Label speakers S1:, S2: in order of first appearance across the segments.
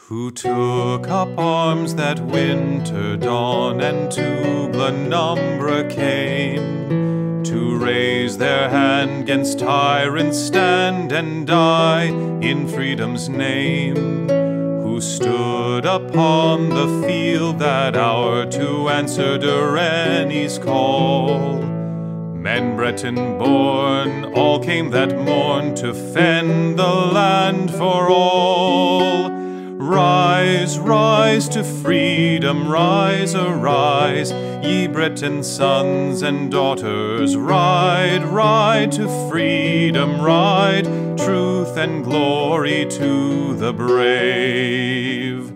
S1: Who took up arms that winter dawn, and to Glenumbra came, to raise their hand 'gainst tyrants stand, and die in freedom's name. Who stood upon the field that hour to answer Direnni's call. Men Breton-born all came that morn to fend the land for all. Rise, rise to freedom, rise, arise, ye Breton sons and daughters. Ride, ride to freedom, ride, truth and glory to the brave.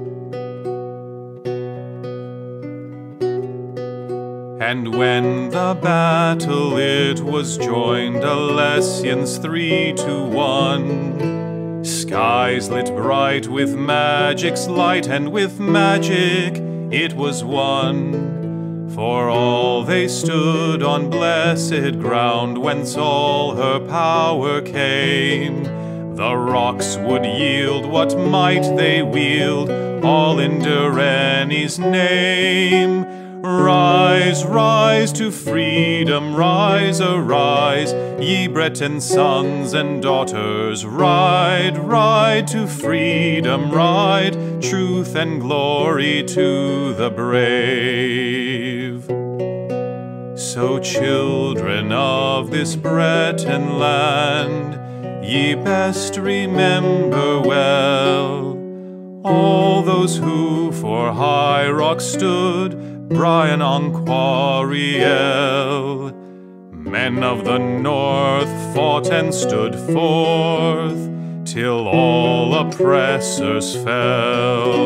S1: And when the battle it was joined, Alessians 3-1, skies lit bright with magic's light, and with magic it was won. For all they stood on blessed ground, whence all her power came. The rocks would yield what might they wield, all in Direnni's name. Rise, rise to freedom, rise, arise, ye Breton sons and daughters. Ride, ride to freedom, ride, truth and glory to the brave. So children of this Breton land, ye best remember well all those who for high rock stood, Brian on Quarriel. Men of the north fought and stood forth, till all oppressors fell.